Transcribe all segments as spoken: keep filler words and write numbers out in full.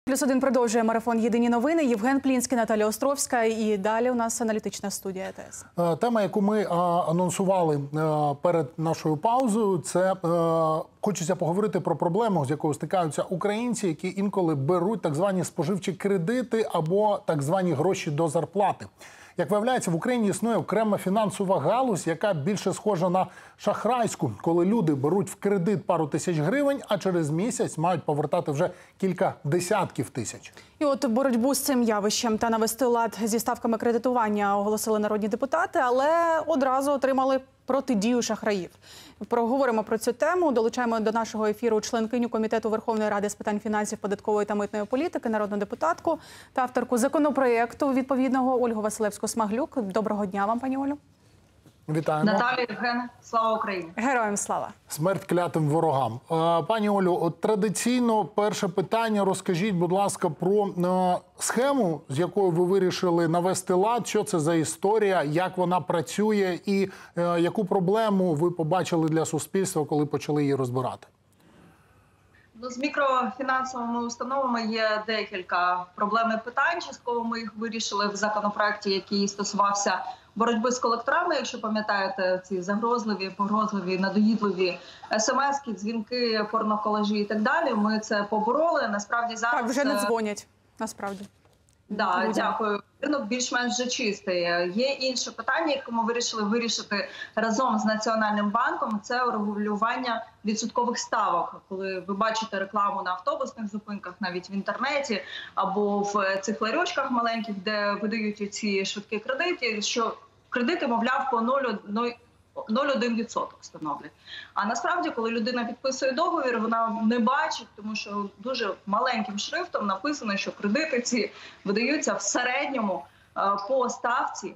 Плюс один продовжує марафон «Єдині новини». Євген Плінський, Наталія Островська. І далі у нас аналітична студія Е Те Ес. Тема, яку ми анонсували перед нашою паузою, це хочеться поговорити про проблему, з якою стикаються українці, які інколи беруть так звані споживчі кредити або так звані гроші до зарплати. Як виявляється, в Україні існує окрема фінансова галузь, яка більше схожа на шахрайську, коли люди беруть в кредит пару тисяч гривень, а через місяць мають повертати вже кілька десятків тисяч. І от боротьбу з цим явищем та навести лад зі ставками кредитування оголосили народні депутати, але одразу отримали протидію шахраїв. Проговоримо про цю тему. Долучаємо до нашого ефіру членкиню Комітету Верховної Ради з питань фінансів, податкової та митної політики, народну депутатку та авторку законопроєкту відповідного Ольгу Василевську-Смаглюк. Доброго дня вам, пані Олю. Вітаємо. Наталія, Євген, слава Україні. Героям слава. Смерть клятим ворогам. Пані Олю, от традиційно перше питання. Розкажіть, будь ласка, про схему, з якою ви вирішили навести лад. Що це за історія, як вона працює і яку проблему ви побачили для суспільства, коли почали її розбирати? Ну, з мікрофінансовими установами є декілька проблем і питань. Частково ми їх вирішили в законопроекті, який стосувався боротьби з колекторами. Якщо пам'ятаєте, ці загрозливі, погрозливі, надоїдливі смски, дзвінки, порноколажі і так далі. Ми це побороли. Насправді зараз... Так, вже не дзвонять, насправді. Да, дякую. Ринок більш-менш вже чистий. Є інше питання, яке ми вирішили вирішити разом з Національним банком. Це регулювання відсоткових ставок. Коли ви бачите рекламу на автобусних зупинках, навіть в інтернеті, або в цих ларьочках маленьких, де видають ці швидкі кредити, що кредити, мовляв, по нуль цілих один відсоток становлять. А насправді, коли людина підписує договір, вона не бачить, тому що дуже маленьким шрифтом написано, що кредити ці видаються в середньому по ставці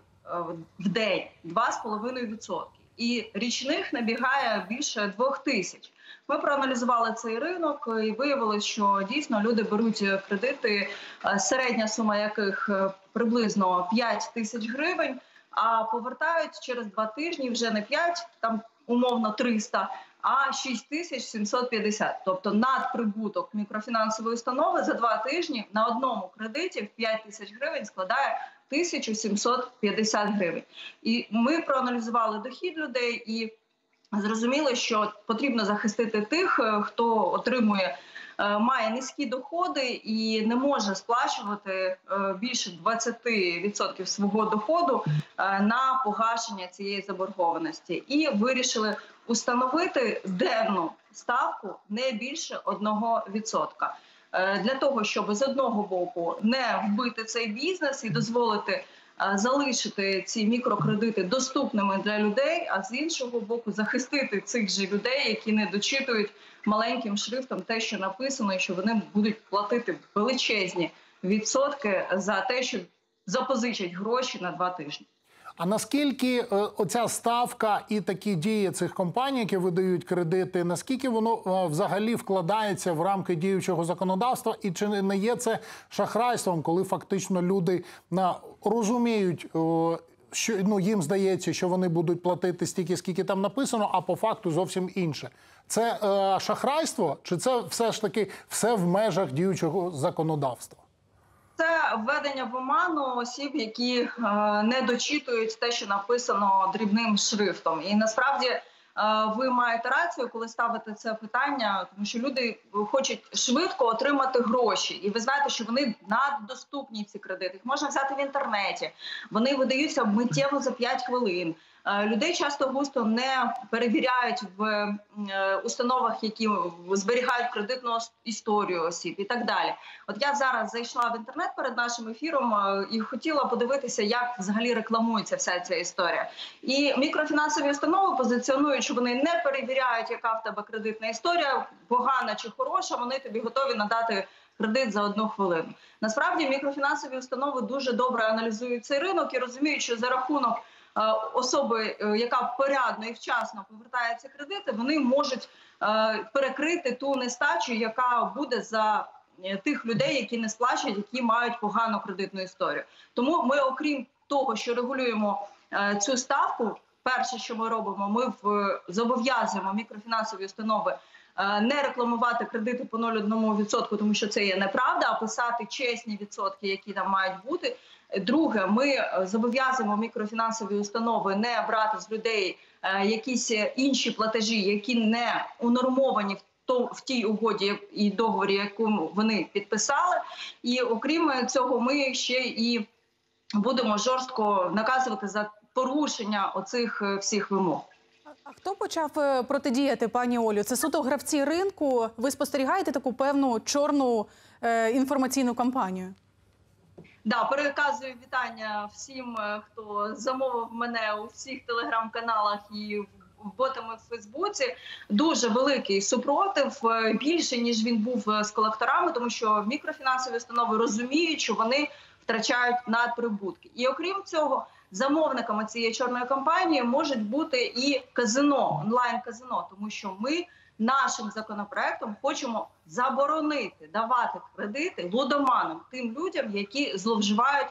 в день два з половиною відсотки. І річних набігає більше двох тисяч. Ми проаналізували цей ринок і виявилось, що дійсно люди беруть кредити, середня сума яких приблизно п'ять тисяч гривень, а повертають через два тижні вже не п'ять, там умовно триста, а шість тисяч сімсот п'ятдесят. Тобто надприбуток мікрофінансової установи за два тижні на одному кредиті в п'ять тисяч гривень складає тисячу сімсот п'ятдесят гривень. І ми проаналізували дохід людей і зрозуміли, що потрібно захистити тих, хто отримує, має низькі доходи і не може сплачувати більше двадцяти відсотків свого доходу на погашення цієї заборгованості. І вирішили установити денну ставку не більше одного відсотка. Для того, щоб з одного боку не вбити цей бізнес і дозволити залишити ці мікрокредити доступними для людей, а з іншого боку захистити цих же людей, які не дочитують маленьким шрифтом те, що написано, і що вони будуть платити величезні відсотки за те, що запозичать гроші на два тижні. А наскільки оця ставка і такі дії цих компаній, які видають кредити, наскільки воно взагалі вкладається в рамки діючого законодавства? І чи не є це шахрайством, коли фактично люди розуміють, що ну, їм здається, що вони будуть платити стільки, скільки там написано, а по факту зовсім інше? Це е, шахрайство, чи це все ж таки все в межах діючого законодавства? Це введення в оману осіб, які е, не дочитують те, що написано дрібним шрифтом. І насправді е, ви маєте рацію, коли ставите це питання, тому що люди хочуть швидко отримати гроші. І ви знаєте, що вони наддоступні, ці кредити. Їх можна взяти в інтернеті. Вони видаються миттєво за п'ять хвилин. Людей часто густо не перевіряють в установах, які зберігають кредитну історію осіб і так далі. От я зараз зайшла в інтернет перед нашим ефіром і хотіла подивитися, як взагалі рекламується вся ця історія. І мікрофінансові установи позиціонують, що вони не перевіряють, яка в тебе кредитна історія, погана чи хороша, вони тобі готові надати кредит за одну хвилину. Насправді мікрофінансові установи дуже добре аналізують цей ринок і розуміють, що за рахунок особи, яка порядно і вчасно повертає ці кредити, вони можуть перекрити ту нестачу, яка буде за тих людей, які не сплачують, які мають погану кредитну історію. Тому ми, окрім того, що регулюємо цю ставку, перше, що ми робимо, ми зобов'язуємо мікрофінансові установи не рекламувати кредити по нуль цілих одна десята відсотка, тому що це є неправда, а писати чесні відсотки, які там мають бути. Друге, ми зобов'язуємо мікрофінансові установи не брати з людей якісь інші платежі, які не унормовані в то в тій угоді і договорі, яку вони підписали. І окрім цього, ми ще і будемо жорстко наказувати за порушення оцих всіх вимог. А хто почав протидіяти, пані Олю? Це суто гравці ринку? Ви спостерігаєте таку певну чорну е, інформаційну кампанію? Да, переказую вітання всім, хто замовив мене у всіх телеграм-каналах і ботами в Фейсбуці. Дуже великий супротив, більше, ніж він був з колекторами, тому що мікрофінансові установи розуміють, що вони втрачають надприбутки. І окрім цього, замовниками цієї чорної кампанії можуть бути і казино, онлайн-казино, тому що ми нашим законопроектом хочемо заборонити давати кредити лудоманам, тим людям, які зловживають,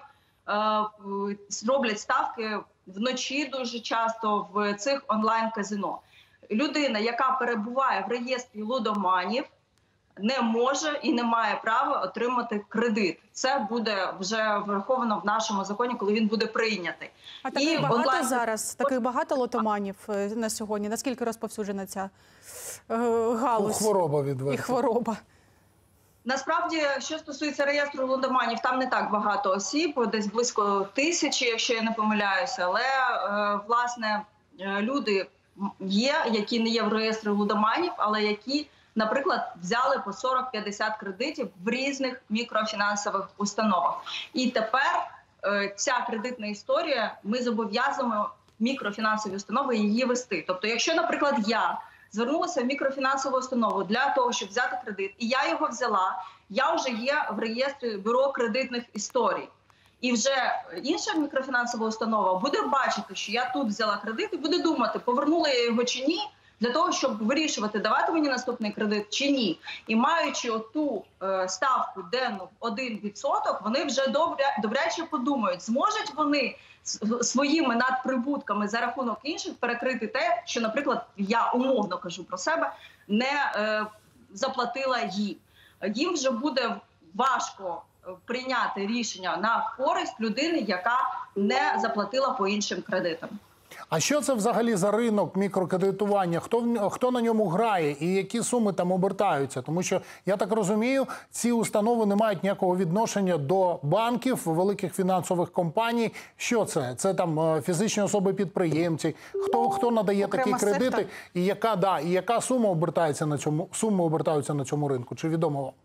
роблять ставки вночі дуже часто в цих онлайн-казино. Людина, яка перебуває в реєстрі лудоманів, не може і не має права отримати кредит. Це буде вже враховано в нашому законі, коли він буде прийнятий. А таких і багато онлайн... зараз? Таких багато лотоманів на сьогодні? Наскільки розповсюджена ця е, галузь? Ну, хвороба відверта. І хвороба. Насправді, що стосується реєстру лудоманів, там не так багато осіб, десь близько тисячі, якщо я не помиляюся. Але, е, власне, люди є, які не є в реєстрі лудоманів, але які, наприклад, взяли по сорок-п'ятдесят кредитів в різних мікрофінансових установах. І тепер е, ця кредитна історія, ми зобов'язуємо мікрофінансові установи її вести. Тобто, якщо, наприклад, я звернулася в мікрофінансову установу для того, щоб взяти кредит, і я його взяла, я вже є в реєстрі бюро кредитних історій. І вже інша мікрофінансова установа буде бачити, що я тут взяла кредит і буде думати, повернула я його чи ні, для того, щоб вирішувати, давати мені наступний кредит чи ні. І маючи оту е, ставку денну один відсоток, вони вже добря, добряче подумають, зможуть вони своїми надприбутками за рахунок інших перекрити те, що, наприклад, я умовно кажу про себе, не е, заплатила їм. Їм вже буде важко прийняти рішення на користь людини, яка не заплатила по іншим кредитам. А що це взагалі за ринок мікрокредитування? Хто, хто на ньому грає і які суми там обертаються? Тому що, я так розумію, ці установи не мають ніякого відношення до банків, великих фінансових компаній. Що це? Це там фізичні особи-підприємці? Хто, хто надає Окрема такі кредити? секта. І яка, да, і яка сума обертається на цьому, суми обертаються на цьому ринку? Чи відомо вам?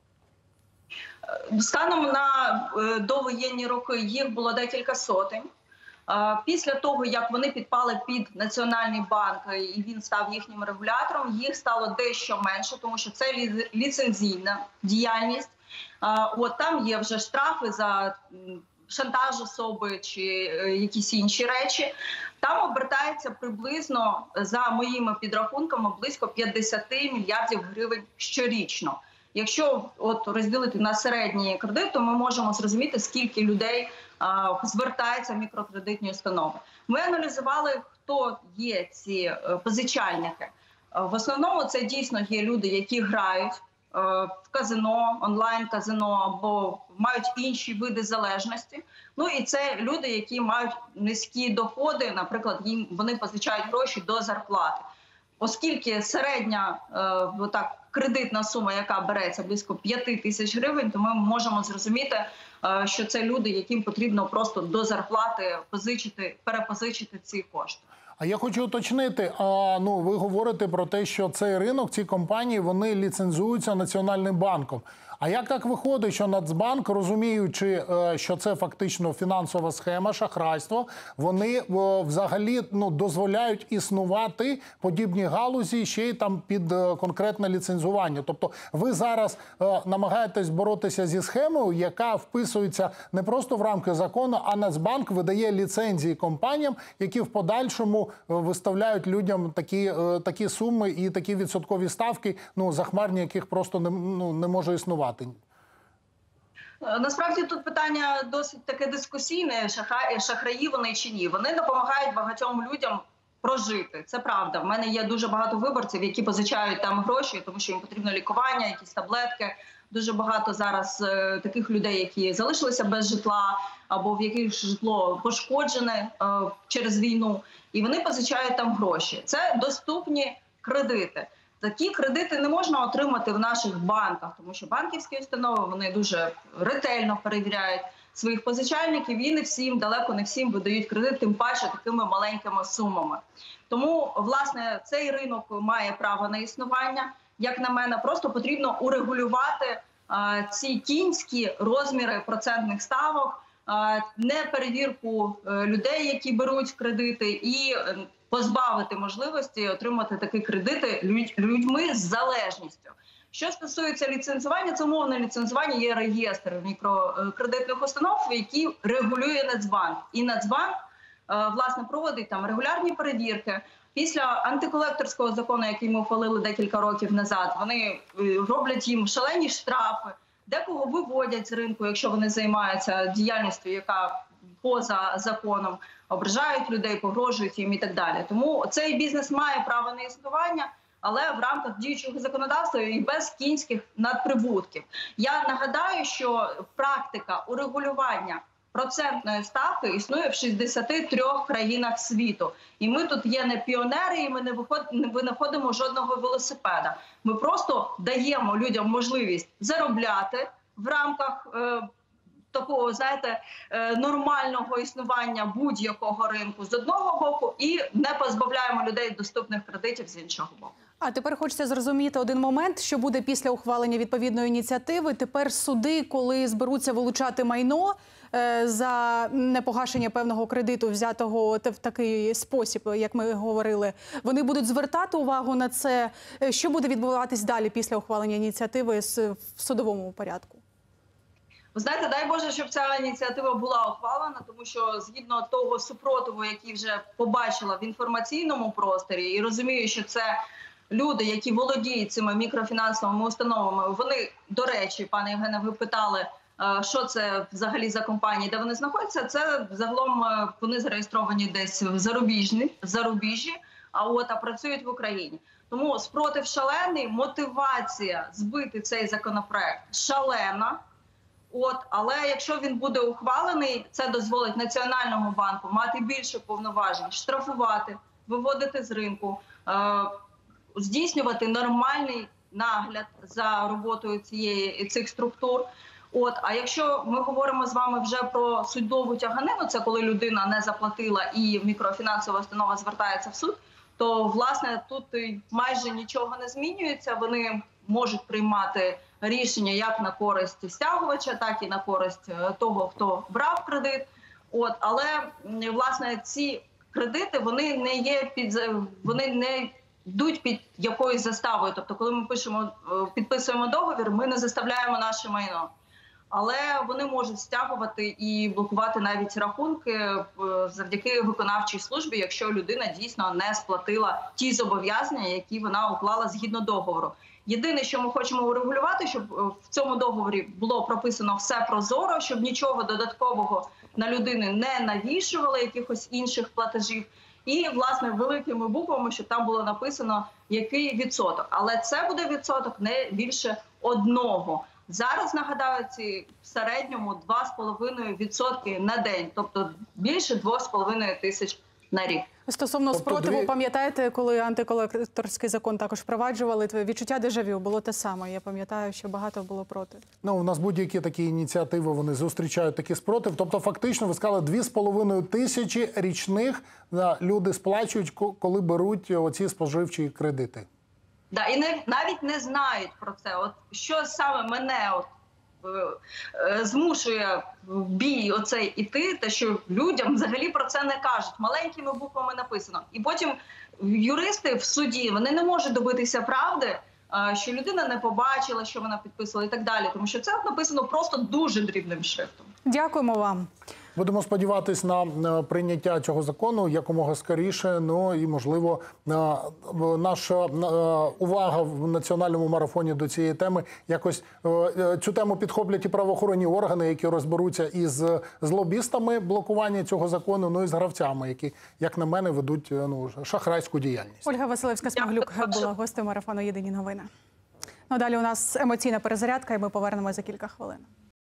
Станом на довоєнні роки їх було декілька сотень. Після того, як вони підпали під Національний банк і він став їхнім регулятором, їх стало дещо менше, тому що це ліцензійна діяльність. От там є вже штрафи за шантаж особи чи якісь інші речі. Там обертається приблизно, за моїми підрахунками, близько п'ятдесят мільярдів гривень щорічно. Якщо от розділити на середній кредит, то ми можемо зрозуміти, скільки людей а, звертається в мікрокредитні установи. Ми аналізували, хто є ці а, позичальники. А, в основному це дійсно є люди, які грають а, в казино, онлайн-казино або мають інші види залежності. Ну і це люди, які мають низькі доходи, наприклад, їм вони позичають гроші до зарплати. Оскільки середня е, так, кредитна сума, яка береться близько п'яти тисяч гривень, то ми можемо зрозуміти, е, що це люди, яким потрібно просто до зарплати позичити, перепозичити ці кошти. А я хочу уточнити, а, ну, ви говорите про те, що цей ринок, ці компанії, вони ліцензуються Національним банком. А як так виходить, що Нацбанк, розуміючи, що це фактично фінансова схема, шахрайство, вони взагалі ну, дозволяють існувати подібні галузі ще й там під конкретне ліцензування? Тобто ви зараз намагаєтесь боротися зі схемою, яка вписується не просто в рамки закону, а Нацбанк видає ліцензії компаніям, які в подальшому виставляють людям такі, такі суми і такі відсоткові ставки, ну, захмарні, яких просто не, ну, не може існувати. Насправді тут питання досить таке дискусійне, шахраї вони чи ні. Вони допомагають багатьом людям прожити. Це правда. В мене є дуже багато виборців, які позичають там гроші, тому що їм потрібно лікування, якісь таблетки. Дуже багато зараз е, таких людей, які залишилися без житла, або в яких житло пошкоджене е, через війну, і вони позичають там гроші. Це доступні кредити. Такі кредити не можна отримати в наших банках, тому що банківські установи, вони дуже ретельно перевіряють своїх позичальників і не всім, далеко не всім видають кредит, тим паче такими маленькими сумами. Тому, власне, цей ринок має право на існування. Як на мене, просто потрібно урегулювати а, ці кінські розміри процентних ставок, а, не перевірку а, людей, які беруть кредити, і а, позбавити можливості отримати такі кредити людь, людьми з залежністю. Що стосується ліцензування, це умовне ліцензування, є реєстр мікрокредитних установ, які регулює Нацбанк. І Нацбанк, а, власне, проводить там регулярні перевірки. Після антиколекторського закону, який ми ухвалили декілька років назад, вони роблять їм шалені штрафи, декого виводять з ринку, якщо вони займаються діяльністю, яка поза законом, ображають людей, погрожують їм і так далі. Тому цей бізнес має право на існування, але в рамках діючого законодавства і без кінських надприбутків. Я нагадаю, що практика урегулювання процентної ставки існує в шістдесяти трьох країнах світу. І ми тут є не піонери, і ми не винаходимо жодного велосипеда. Ми просто даємо людям можливість заробляти в рамках е, такого, знаєте, е, нормального існування будь-якого ринку з одного боку і не позбавляємо людей доступних кредитів з іншого боку. А тепер хочеться зрозуміти один момент, що буде після ухвалення відповідної ініціативи. Тепер суди, коли зберуться вилучати майно е, за непогашення певного кредиту, взятого в такий спосіб, як ми говорили, вони будуть звертати увагу на це. Що буде відбуватись далі після ухвалення ініціативи в судовому порядку? Ви знаєте, дай Боже, щоб ця ініціатива була ухвалена, тому що згідно того супротиву, який вже побачила в інформаційному просторі, і розумію, що це люди, які володіють цими мікрофінансовими установами, вони, до речі, пане Євгене, ви питали, що це взагалі за компанії, де вони знаходяться. Це загалом вони зареєстровані десь в зарубіжні, в зарубіжжі, а от а працюють в Україні. Тому спротив шалений, мотивація збити цей законопроект шалена. От, але якщо він буде ухвалений, це дозволить Національному банку мати більше повноважень, штрафувати, виводити з ринку, е- здійснювати нормальний нагляд за роботою цієї, цих структур. От, а якщо ми говоримо з вами вже про судову тяганину, це коли людина не заплатила і мікрофінансова установа звертається в суд, то, власне, тут майже нічого не змінюється. Вони можуть приймати рішення як на користь стягувача, так і на користь того, хто брав кредит. От, але, власне, ці кредити, вони не є під, вони не йдуть під якоюсь заставою. Тобто, коли ми пишемо, підписуємо договір, ми не заставляємо наше майно. Але вони можуть стягувати і блокувати навіть рахунки завдяки виконавчій службі, якщо людина дійсно не сплатила ті зобов'язання, які вона уклала згідно договору. Єдине, що ми хочемо урегулювати, щоб в цьому договорі було прописано все прозоро, щоб нічого додаткового на людини не навішували, якихось інших платежів. І, власне, великими буквами, щоб там було написано, який відсоток. Але це буде відсоток не більше одного. Зараз, нагадаю, ці в середньому два з половиною відсотки на день, тобто більше двох з половиною тисяч на рік. Стосовно Тобто спротиву, дві... пам'ятаєте, коли антиколекторський закон також впроваджували, відчуття дежавю було те саме. Я пам'ятаю, що багато було проти. Ну, у нас будь-які такі ініціативи, вони зустрічають такий спротив. Тобто, фактично, ви сказали, дві з половиною тисячі річних люди сплачують, коли беруть оці споживчі кредити. Да, і не, навіть не знають про це. От що саме мене от, е, змушує в бій оцей іти, те, що людям взагалі про це не кажуть. Маленькими буквами написано. І потім юристи в суді, вони не можуть добитися правди, е, що людина не побачила, що вона підписувала і так далі. Тому що це написано просто дуже дрібним шрифтом. Дякуємо вам. Будемо сподіватись на е, прийняття цього закону якомога скоріше. Ну і можливо е, наша е, увага в національному марафоні до цієї теми якось е, е, цю тему підхоплять і правоохоронні органи, які розберуться із з лобістами блокування цього закону, ну і з гравцями, які, як на мене, ведуть е, ну шахрайську діяльність. Ольга Василевська-Смаглюк була гостем марафону «Єдині новини». Ну, далі у нас емоційна перезарядка, і ми повернемося за кілька хвилин.